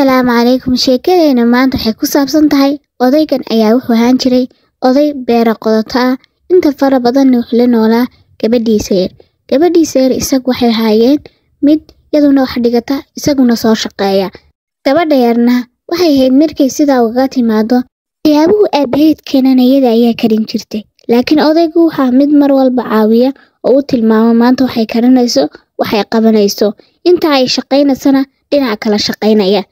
Assalaamu calaykum. Sheekadeena maanta waxay ku saabsan tahay odaygan ayaa wuxuu ahaan jiray oday beero qodato ah inta fara badan wuxuu la noolaa gabadhiisa yar. Gabadhiisa yar isagu waxay haayeen mid iyaduna wax dhigata isaguna soo shaqeeya. Gabadha yarna waxay ahayd markay sidaa uga timaado waxyaabuhu aabaheed keenanayada ayaa karin jirtay. Laakiin odaygu waxaa mid mar walba caawiya oo u tilmaamo maanta waxay karinayso waxay qabanayso. Inta ay shaqaynaysana dhinaca kala shaqaynaya.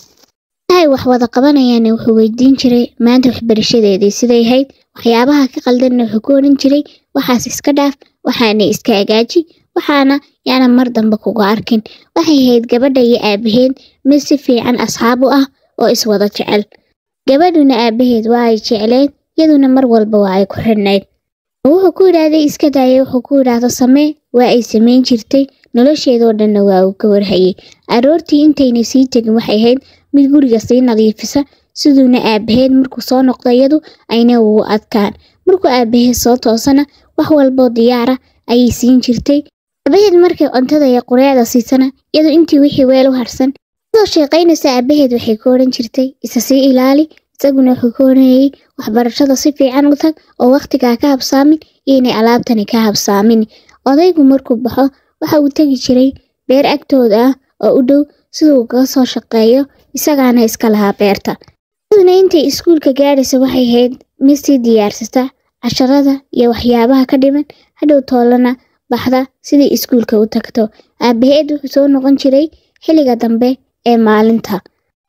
Ay wax wada qabanayaan wuxuu weydiin jiray maanta waxbarashadeedii siday ahayd waxyaabaha ka qaldan wuxuu ku oran jiray waxaas iska dhaaf waxaana iska hagaaji waxaana yaana mar dambe kuga arkin. Waxay ahayd gabadha iyo aabaheed mid si fiican asxaab u ah oo is wada jecel. Gabadhuna aabaheed waa ay jecleed iyaduna mar walba waa ay ku xirnayd. Wuxuu ku yiraahday iska daayay wuxuu ku yiraahdo samee waa ay sameyn jirtay nolosheedoo dhan waa uu ka warhayay. Aroortii intayna sii tagin waxay ahayd mid guriga sii nadiifisa siduna aabaheed markuu soo noqdo iyadu ayna uu adkaan. Markuu aabaheed soo toosana wax walba diyaar ah ayay siin jirtay. Aabaheed markay cuntada iyo quraacda siisana iyadu intii wixii weel u harsan soo shaqaynaysa aabaheed waxay ku oran jirtay isa sii ilaali isaguna wuxuu ku oranayay waxbarashada si fiican u tag oo waqtiga ka habsaamin inay alaabtani ka habsaamin. Odaygu markuu baxo waxa uu tagi jiray beer agtooda ah oo u dhow sidoo uga soo shaqeeyo isagaana iska lahaa beerta. Siduna intay iskuulka gaaraysa waxay ahayd mid si diyaarsata casharada iyo waxyaabaha ka dhiman hadhow toolana baxda sidii iskuulka u tagto. Aabaheed wuxuu soo noqon jiray xilliga dambe ee maalinta.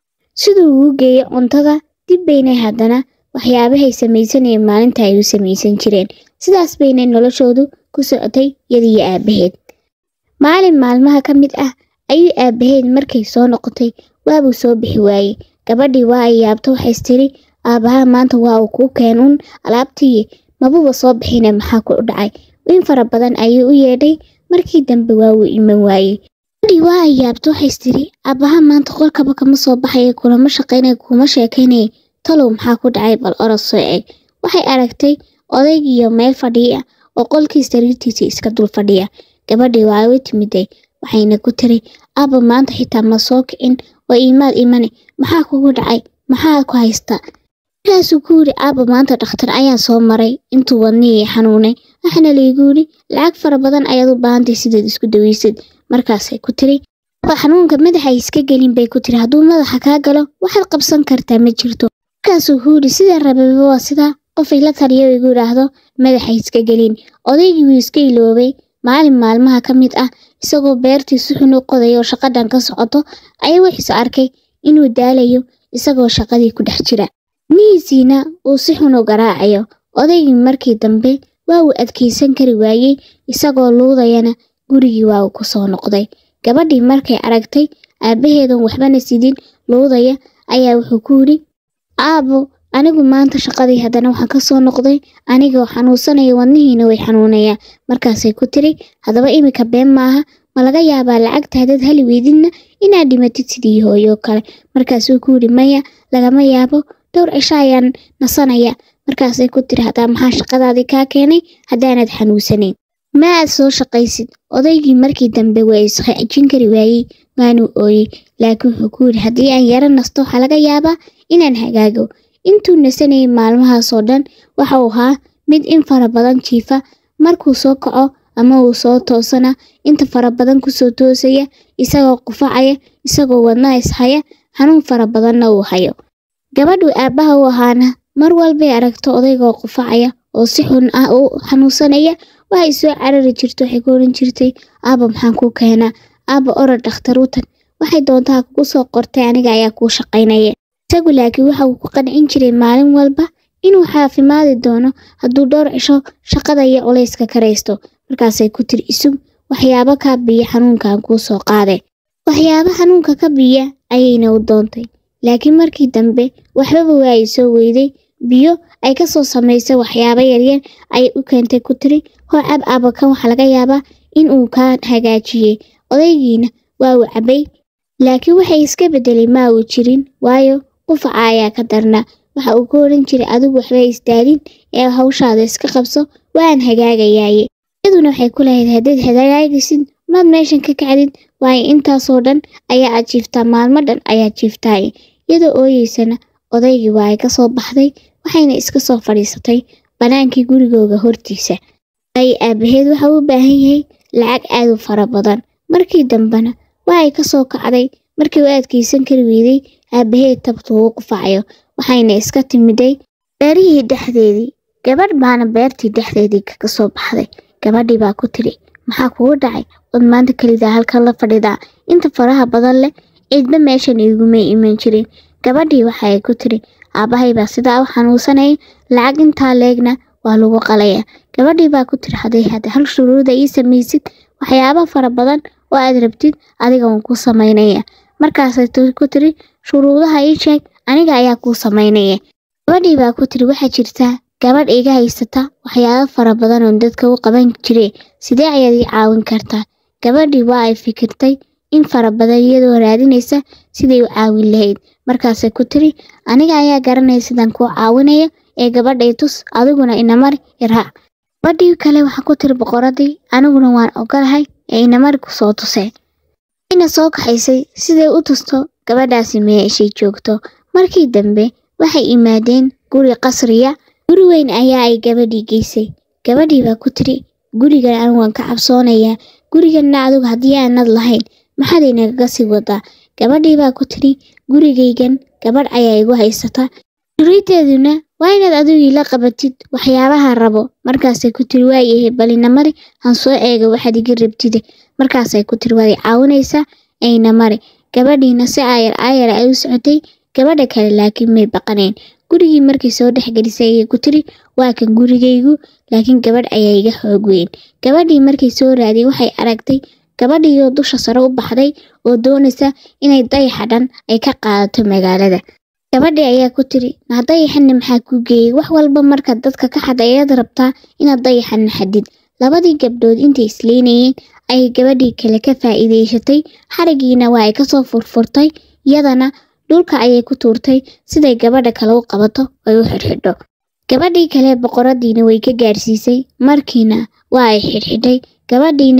Sidoo uu geeyo cuntada dib bayna haddana waxyaabahay samaysanayeen maalinta ay u samaysan jireen. Sidaas bayna noloshoodu ku socotay iyadii aabaheed. Maalin maalmaha ka mid ah ayuu aabaheed markay soo noqotay waabuu soo bixi waayay. Gabadhii waa ay yaabto waxay istiri aabaha maanta waa uu ku keenun alaabtii mabuuba soo bixinay maxaa ku dhacay. In fara badan ayuu u yeedhay markii dambe waa uu iman waayay. Gabadhii waa ay yaabto waxay istiri aabaha maanta qolkaba kama soo baxay kulama shaqaynay kuma sheekaynay talow maxaa ku dhacay bal orod soo eeg. Waxay aragtay odaygiyo meel fadhiya oo qolkiisa sariirtiisa iska dul fadhiya. Gabadhii waa ay timiday waxayna ku tiri aaba maanta xitaa ma soo kicin oo iimaad imane maxaa kugu dhacay maxaa ku haysta. Markaasuu ku yiri aaba maanta dhakhtar ayaan soo maray intuu wadnihii xanuunay waxaana liigu yiri lacag fara badan ayaad u baahantay sidaad isku daweysid. Markaasay ku tiri aaba xanuunka madaxa iska gelin bay ku tiri hadduu madaxa kaa galo waxaad qabsan kartaa ma jirto. Markaasuu ku yiri sidaan rabay waa sidaa qof ila taliyo igu yiraahdo madaxa iska gelin. Odaygii wuu iska iloobay. Maalin maalmaha ka mid ah isagoo beertii si xun u qodayo shaqadan ka socoto ayuu wuxuu arkay inuu daalayo isagoo shaqadii ku dhex jira. Miisiina uu si xun u garaacayo. Odaygii markii dambe waa uu adkeysan kari waayay isagoo luudayana gurigii waa uu ku soo noqday. Gabadhii markay aragtay aabaheedan waxbana sidin luudaya ayaa wuxuu ku yiri aabo anigu maanta shaqadii haddana waxaan ka soo noqday anigoo xanuunsanaya wadnihiina way xanuunaya. Markaasay ku tiri hadaba imika been maaha ma laga yaabaa lacagta hadad heli weydina inaad dhimatid sidii hooyo kale. Markaasuu ku yiri maya lagama yaabo dhowr cisho ayaan nasanaya. Markaasay ku tiri hadaa maxaa shaqadaadii kaa keenay haddaanad xanuunsanayn ma aad soo shaqaysid. Odaygii markii dambe waa isxajin kari waayay waanuu ooyay. Laakiin wuxuu ku yiri haddii aan yara nasto waxaa laga yaabaa inaan hagaago. Intuu nasanayay maalmahaas oo dhan waxa uu ahaa mid in fara badan jiifa markuu soo kaco ama uu soo toosana inta fara badan ku soo toosaya isagoo qufacaya isagoo wadnaha ishaya xanuun fara badanna uu hayo. Gabadhu aabaha u ahaana mar walba aragto odaygoo qufacaya oo si xun ah u xanuunsanaya waxay soo carari jirto waxay ku oran jirtay aaba maxaan ku keenaa aaba orod dhakhtar u tag waxay doontaa kugu soo qortay aniga ayaa kuu shaqaynaya. Isagu laakiin waxa uu ku qancin jiray maalin walba inuu caafimaadi doono hadduu dhowr cisho shaqada iyo culayska karaysto. Markaasay ku tiri isug waxyaabo ka biya xanuunkan kuu soo qaaday. Waxyaabo xanuunka ka biya ayayna u doontay. Laakiin markii dambe waxba waa ay soo weyday biyo ay ka soo samaysay waxyaabo yaryar ay u keentay ku tiri hoo cab aaba kan waxa laga yaabaa in uu ka hagaajiyay. Odaygiina waa uu cabay laakiin waxay iska bedelay ma uu jirin waayo qufaca ayaa ka darna. Waxa uu ku oran jiray adigu waxba isdaalin ee hawshaada iska qabso waan hagaagayay. Iyaduna waxay ku lahayd haddaad hagaagaysid maad meeshan ka kacdid waayo intaasoo dhan ayaa aad jiiftaa, maalmo dhan ayaa jiiftaay. Iyadoo ooyeysana odaygii waa ay ka soo baxday, waxayna iska soo fadhiisatay banaankii gurigooga hortiisa. Ay aabaheed waxa uu baahan yahay lacag aad u fara badan. Markii dambena waa ay ka soo kacday, markii uu adkeysan kari weyday aabaheed tabtu uu qufacayo, waxayna iska timiday beerihii dhexdeedii. Gabadh baana beertii dhexdeedii ka soo baxday. Gabadhii baa ku tiri, maxaa kugu dhacay? Wad maanta kalidaa halkan la fadhidaa, inta faraha badan leh cidba meeshan iguma iman jirin. Gabadhii waxay ku tiri, aabahay baa sidaa u xanuunsanaya, lacag intaa leegna waa lagu qalaya. Gabadhii baa ku tiri, haday hal shuruuda ii samaysid, waxyaabo fara badan oo aad rabtid adiga waan ku samaynaya. Markaasay ku tiri, shuruudaha ii sheeg, aniga ayaa ku samaynaya. Gabadhii baa ku tiri, waxaa jirtaa gabadh iga haysata waxyaabo fara badan oo dadka u qaban jiray, sidee ayaad ii caawin kartaa? Gabadhii waa ay fikirtay in fara badan iyadoo raadinaysa sidii u caawin lahayd. Markaasay ku tiri, aniga ayaa garanaya sidaan kuu caawinaya, ee gabadhay tus, adiguna inamar iraac. Gabadhii kale waxa ku tiri boqoradii, aniguna waan ogolahay, ee inamar ku soo tusay. Ina soo kaxaysay sidee u tusto gabadhaasi meeshay joogto. Markii dambe waxay imaadeen guri qasriya. Guri weyn ayaa ay gabadhii geysay. Gabadhii baa ku tiri, gurigan anigu waan ka cabsoonayaa, guriganna adigu haddii aanad lahayn maxaad inaga sii wadaa? Gabadhii baa ku tiri, gurigaygan gabadh ayaa igu haysata, shuruudeeduna waa inaad adigu ila qabatid waxyaabaha rabo. Markaasay ku tiri, waayahay bal inamari aan soo eega waxaad iga rabtide. Markaasay ku tiri, waad i caawinaysaa ee inamari. Gabadhiina si aayar ay u socotay, gabadha kale laakiin may baqaneen. Gurigii markii soo dhexgelisay ayay ku tiri, waa kan gurigaygu, laakiin gabadh ayaa iga xoog weyn. Gabadhii markii soo raadiyay waxay aragtay gabadhii oo dusha sare u baxday oo doonaysa inay dayaxa dhan ay ka qaadato magaalada. Gabadhii ayaa ku tiri, ma dayaxana maxaa ku geeyay? Wax walba marka dadka ka xad ayaad rabtaa inaad dayaxana xadid. Labadii gabdhood intay isleynayeen ayay gabadhii kale ka faa'iideysatay, xarigiina waa ay ka soo furfurtay, iyadana dhulka ayay ku tuurtay siday gabadha kale u qabato ay u xidhxidho. Gabadhii kale boqoradiina way ka gaarsiisay, markiina waa ay xidhxidhay. Gabadhiina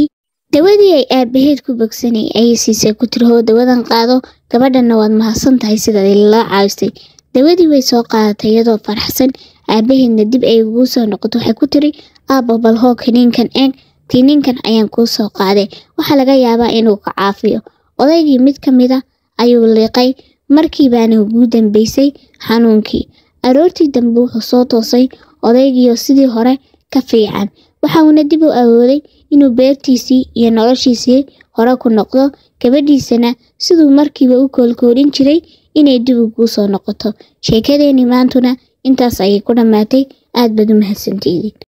dawadii ay aabaheed ku bogsanay ayay siisay, ku tiri, hoo dawadan qaado, gabadhana waad mahadsan tahay sidaad ila caawisay. Dawadii way soo qaadatay iyadoo faraxsan. Aabaheedna dib ay ugu soo noqoto, waxay ku tiri, aabba bal hoo kaniinkan eeg, kaniinkan ayaan kuu soo qaaday, waxaa laga yaabaa inuu ka caafiyo. Odaygii mid ka mid ah ayuu liiqay, markii baana ugu dambeysay xanuunkii. Aroortii dambe wuxuu soo toosay odaygiioo sidii hore ka fiican. Waxa uuna dib u awooday inuu beertiisii iyo noloshiisii hore ku noqdo, gabadhiisana siduu markiiba u koolkoolin jiray inay dib ugu soo noqoto. Sheekadeeni maantuna intaas ayay ku dhammaatay. aad baad u mahadsantihiin.